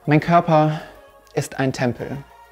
Mein Körper ist ein Tempel,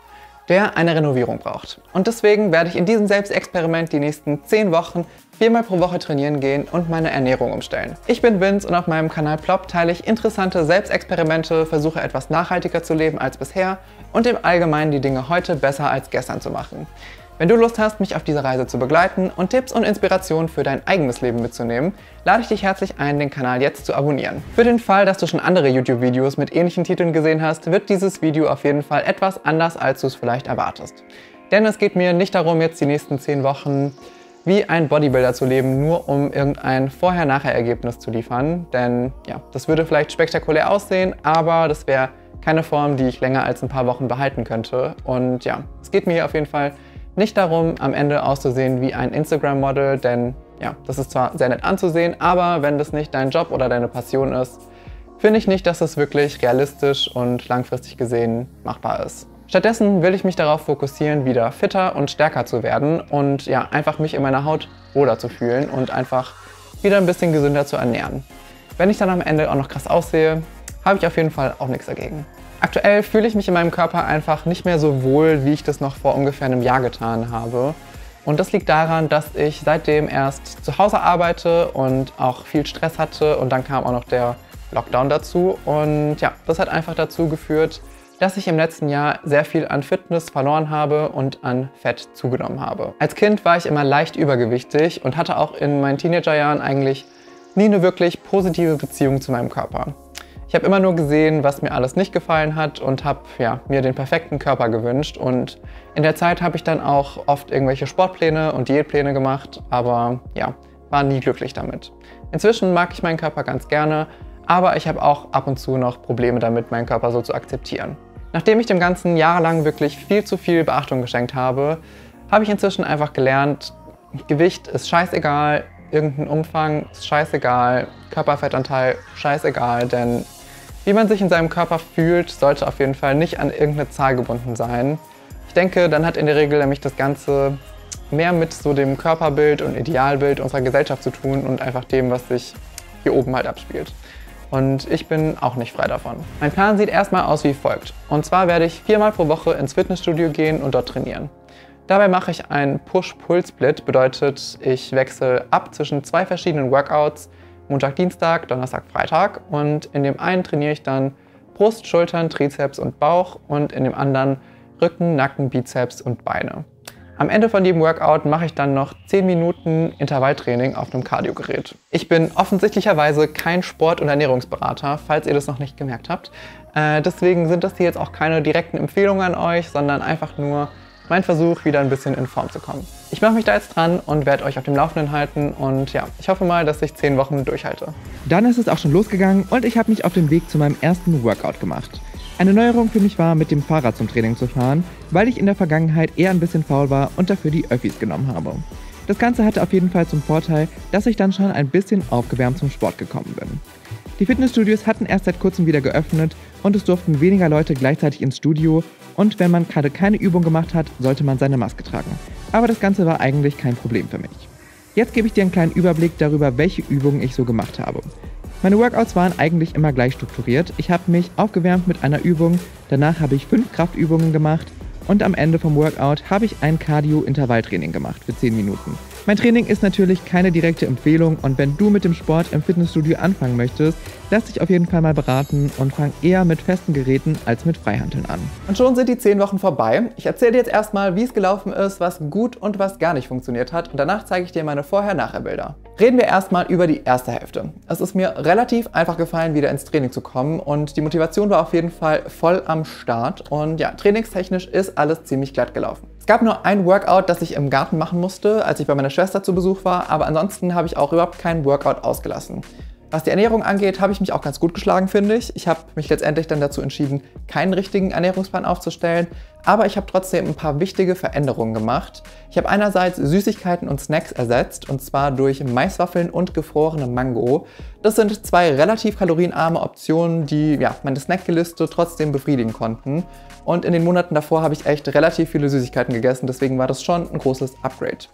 der eine Renovierung braucht. Und deswegen werde ich in diesem Selbstexperiment die nächsten 10 Wochen 4-mal pro Woche trainieren gehen und meine Ernährung umstellen. Ich bin Vince und auf meinem Kanal Plop teile ich interessante Selbstexperimente, versuche etwas nachhaltiger zu leben als bisher und im Allgemeinen die Dinge heute besser als gestern zu machen. Wenn du Lust hast, mich auf dieser Reise zu begleiten und Tipps und Inspirationen für dein eigenes Leben mitzunehmen, lade ich dich herzlich ein, den Kanal jetzt zu abonnieren. Für den Fall, dass du schon andere YouTube-Videos mit ähnlichen Titeln gesehen hast, wird dieses Video auf jeden Fall etwas anders, als du es vielleicht erwartest. Denn es geht mir nicht darum, jetzt die nächsten 10 Wochen wie ein Bodybuilder zu leben, nur um irgendein Vorher-Nachher-Ergebnis zu liefern. Denn ja, das würde vielleicht spektakulär aussehen, aber das wäre keine Form, die ich länger als ein paar Wochen behalten könnte. Und ja, es geht mir hier auf jeden Fall nicht darum, am Ende auszusehen wie ein Instagram-Model, denn ja, das ist zwar sehr nett anzusehen, aber wenn das nicht dein Job oder deine Passion ist, finde ich nicht, dass das wirklich realistisch und langfristig gesehen machbar ist. Stattdessen will ich mich darauf fokussieren, wieder fitter und stärker zu werden und ja, einfach mich in meiner Haut wohler zu fühlen und einfach wieder ein bisschen gesünder zu ernähren. Wenn ich dann am Ende auch noch krass aussehe, habe ich auf jeden Fall auch nichts dagegen. Aktuell fühle ich mich in meinem Körper einfach nicht mehr so wohl, wie ich das noch vor ungefähr einem Jahr getan habe. Und das liegt daran, dass ich seitdem erst zu Hause arbeite und auch viel Stress hatte und dann kam auch noch der Lockdown dazu. Und ja, das hat einfach dazu geführt, dass ich im letzten Jahr sehr viel an Fitness verloren habe und an Fett zugenommen habe. Als Kind war ich immer leicht übergewichtig und hatte auch in meinen Teenagerjahren eigentlich nie eine wirklich positive Beziehung zu meinem Körper. Ich habe immer nur gesehen, was mir alles nicht gefallen hat und habe ja, mir den perfekten Körper gewünscht. Und in der Zeit habe ich dann auch oft irgendwelche Sportpläne und Diätpläne gemacht, aber ja, war nie glücklich damit. Inzwischen mag ich meinen Körper ganz gerne, aber ich habe auch ab und zu noch Probleme damit, meinen Körper so zu akzeptieren. Nachdem ich dem Ganzen jahrelang wirklich viel zu viel Beachtung geschenkt habe, habe ich inzwischen einfach gelernt, Gewicht ist scheißegal, irgendein Umfang ist scheißegal, Körperfettanteil scheißegal, denn wie man sich in seinem Körper fühlt, sollte auf jeden Fall nicht an irgendeine Zahl gebunden sein. Ich denke, dann hat in der Regel nämlich das Ganze mehr mit so dem Körperbild und Idealbild unserer Gesellschaft zu tun und einfach dem, was sich hier oben halt abspielt. Und ich bin auch nicht frei davon. Mein Plan sieht erstmal aus wie folgt. Und zwar werde ich 4-mal pro Woche ins Fitnessstudio gehen und dort trainieren. Dabei mache ich einen Push-Pull-Split, bedeutet, ich wechsle ab zwischen 2 verschiedenen Workouts, Montag, Dienstag, Donnerstag, Freitag, und in dem einen trainiere ich dann Brust, Schultern, Trizeps und Bauch und in dem anderen Rücken, Nacken, Bizeps und Beine. Am Ende von jedem Workout mache ich dann noch 10 Minuten Intervalltraining auf einem Cardiogerät. Ich bin offensichtlicherweise kein Sport- und Ernährungsberater, falls ihr das noch nicht gemerkt habt. Deswegen sind das hier jetzt auch keine direkten Empfehlungen an euch, sondern einfach nur mein Versuch, wieder ein bisschen in Form zu kommen. Ich mache mich da jetzt dran und werde euch auf dem Laufenden halten und ja, ich hoffe mal, dass ich 10 Wochen durchhalte. Dann ist es auch schon losgegangen und ich habe mich auf den Weg zu meinem ersten Workout gemacht. Eine Neuerung für mich war, mit dem Fahrrad zum Training zu fahren, weil ich in der Vergangenheit eher ein bisschen faul war und dafür die Öffis genommen habe. Das Ganze hatte auf jeden Fall zum Vorteil, dass ich dann schon ein bisschen aufgewärmt zum Sport gekommen bin. Die Fitnessstudios hatten erst seit kurzem wieder geöffnet und es durften weniger Leute gleichzeitig ins Studio und wenn man gerade keine Übung gemacht hat, sollte man seine Maske tragen. Aber das Ganze war eigentlich kein Problem für mich. Jetzt gebe ich dir einen kleinen Überblick darüber, welche Übungen ich so gemacht habe. Meine Workouts waren eigentlich immer gleich strukturiert. Ich habe mich aufgewärmt mit einer Übung, danach habe ich 5 Kraftübungen gemacht und am Ende vom Workout habe ich ein Cardio-Intervalltraining gemacht für 10 Minuten. Mein Training ist natürlich keine direkte Empfehlung und wenn du mit dem Sport im Fitnessstudio anfangen möchtest, lass dich auf jeden Fall mal beraten und fang eher mit festen Geräten als mit Freihanteln an. Und schon sind die 10 Wochen vorbei. Ich erzähle dir jetzt erstmal, wie es gelaufen ist, was gut und was gar nicht funktioniert hat und danach zeige ich dir meine Vorher-Nachher-Bilder. Reden wir erstmal über die erste Hälfte. Es ist mir relativ einfach gefallen, wieder ins Training zu kommen und die Motivation war auf jeden Fall voll am Start und ja, trainingstechnisch ist alles ziemlich glatt gelaufen. Es gab nur ein Workout, das ich im Garten machen musste, als ich bei meiner Schwester zu Besuch war, aber ansonsten habe ich auch überhaupt keinen Workout ausgelassen. Was die Ernährung angeht, habe ich mich auch ganz gut geschlagen, finde ich. Ich habe mich letztendlich dann dazu entschieden, keinen richtigen Ernährungsplan aufzustellen, aber ich habe trotzdem ein paar wichtige Veränderungen gemacht. Ich habe einerseits Süßigkeiten und Snacks ersetzt, und zwar durch Maiswaffeln und gefrorene Mango. Das sind 2 relativ kalorienarme Optionen, die ja, meine Snackliste trotzdem befriedigen konnten. Und in den Monaten davor habe ich echt relativ viele Süßigkeiten gegessen, deswegen war das schon ein großes Upgrade.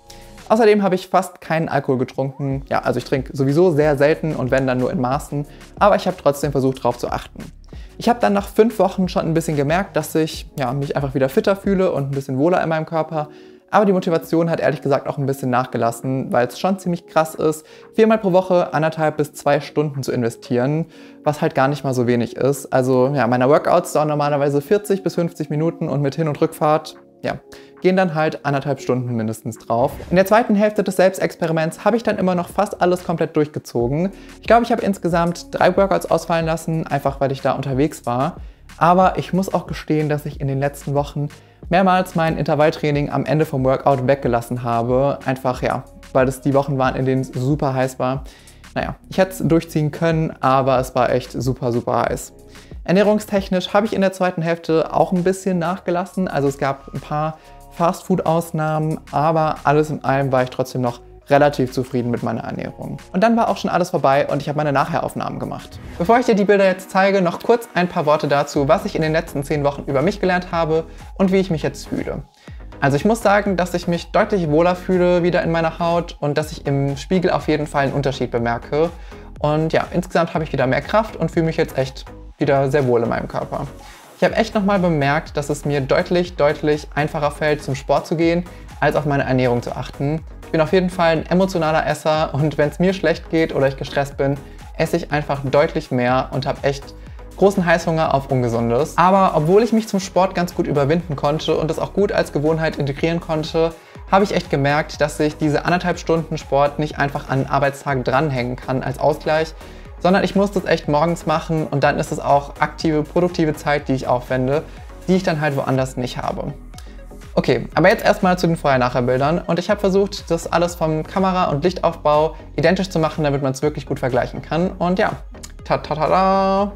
Außerdem habe ich fast keinen Alkohol getrunken. Ja, also ich trinke sowieso sehr selten und wenn dann nur in Maßen, aber ich habe trotzdem versucht, darauf zu achten. Ich habe dann nach 5 Wochen schon ein bisschen gemerkt, dass ich mich einfach wieder fitter fühle und ein bisschen wohler in meinem Körper. Aber die Motivation hat ehrlich gesagt auch ein bisschen nachgelassen, weil es schon ziemlich krass ist, 4-mal pro Woche 1,5 bis 2 Stunden zu investieren, was halt gar nicht mal so wenig ist. Also ja, meine Workouts dauern normalerweise 40 bis 50 Minuten und mit Hin- und Rückfahrt, gehen dann halt 1,5 Stunden mindestens drauf. In der zweiten Hälfte des Selbstexperiments habe ich dann immer noch fast alles komplett durchgezogen. Ich glaube, ich habe insgesamt 3 Workouts ausfallen lassen, einfach weil ich da unterwegs war. Aber ich muss auch gestehen, dass ich in den letzten Wochen mehrmals mein Intervalltraining am Ende vom Workout weggelassen habe. Einfach, weil das die Wochen waren, in denen es super heiß war. Naja, ich hätte es durchziehen können, aber es war echt super, super heiß. Ernährungstechnisch habe ich in der zweiten Hälfte auch ein bisschen nachgelassen. Also es gab ein paar Fastfood-Ausnahmen, aber alles in allem war ich trotzdem noch relativ zufrieden mit meiner Ernährung. Und dann war auch schon alles vorbei und ich habe meine Nachheraufnahmen gemacht. Bevor ich dir die Bilder jetzt zeige, noch kurz ein paar Worte dazu, was ich in den letzten 10 Wochen über mich gelernt habe und wie ich mich jetzt fühle. Also ich muss sagen, dass ich mich deutlich wohler fühle wieder in meiner Haut und dass ich im Spiegel auf jeden Fall einen Unterschied bemerke. Und ja, insgesamt habe ich wieder mehr Kraft und fühle mich jetzt echt wieder sehr wohl in meinem Körper. Ich habe echt nochmal bemerkt, dass es mir deutlich einfacher fällt, zum Sport zu gehen, als auf meine Ernährung zu achten. Ich bin auf jeden Fall ein emotionaler Esser und wenn es mir schlecht geht oder ich gestresst bin, esse ich einfach deutlich mehr und habe echt großen Heißhunger auf Ungesundes. Aber obwohl ich mich zum Sport ganz gut überwinden konnte und es auch gut als Gewohnheit integrieren konnte, habe ich echt gemerkt, dass ich diese 1,5 Stunden Sport nicht einfach an einen Arbeitstag dranhängen kann als Ausgleich, sondern ich muss das echt morgens machen und dann ist es auch aktive, produktive Zeit, die ich aufwende, die ich dann halt woanders nicht habe. Okay, aber jetzt erstmal zu den Vorher-Nachher-Bildern und ich habe versucht, das alles vom Kamera- und Lichtaufbau identisch zu machen, damit man es wirklich gut vergleichen kann und ja, ta-ta-ta-da!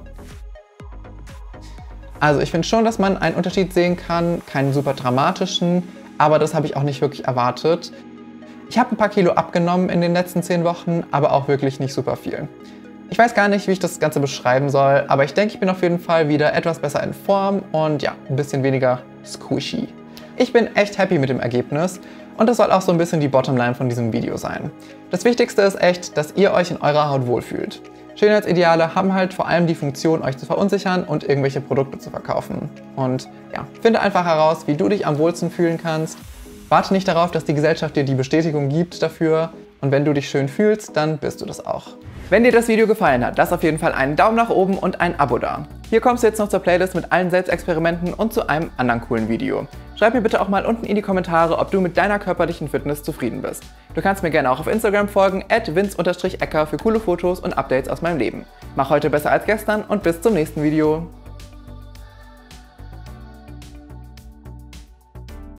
Also ich finde schon, dass man einen Unterschied sehen kann, keinen super dramatischen, aber das habe ich auch nicht wirklich erwartet. Ich habe ein paar Kilo abgenommen in den letzten 10 Wochen, aber auch wirklich nicht super viel. Ich weiß gar nicht, wie ich das Ganze beschreiben soll, aber ich denke, ich bin auf jeden Fall wieder etwas besser in Form und ja, ein bisschen weniger squishy. Ich bin echt happy mit dem Ergebnis und das soll auch so ein bisschen die Bottomline von diesem Video sein. Das Wichtigste ist echt, dass ihr euch in eurer Haut wohlfühlt. Schönheitsideale haben halt vor allem die Funktion, euch zu verunsichern und irgendwelche Produkte zu verkaufen. Und ja, finde einfach heraus, wie du dich am wohlsten fühlen kannst. Warte nicht darauf, dass die Gesellschaft dir die Bestätigung gibt dafür. Und wenn du dich schön fühlst, dann bist du das auch. Wenn dir das Video gefallen hat, lass auf jeden Fall einen Daumen nach oben und ein Abo da. Hier kommst du jetzt noch zur Playlist mit allen Selbstexperimenten und zu einem anderen coolen Video. Schreib mir bitte auch mal unten in die Kommentare, ob du mit deiner körperlichen Fitness zufrieden bist. Du kannst mir gerne auch auf Instagram folgen, @vince_ecker für coole Fotos und Updates aus meinem Leben. Mach heute besser als gestern und bis zum nächsten Video.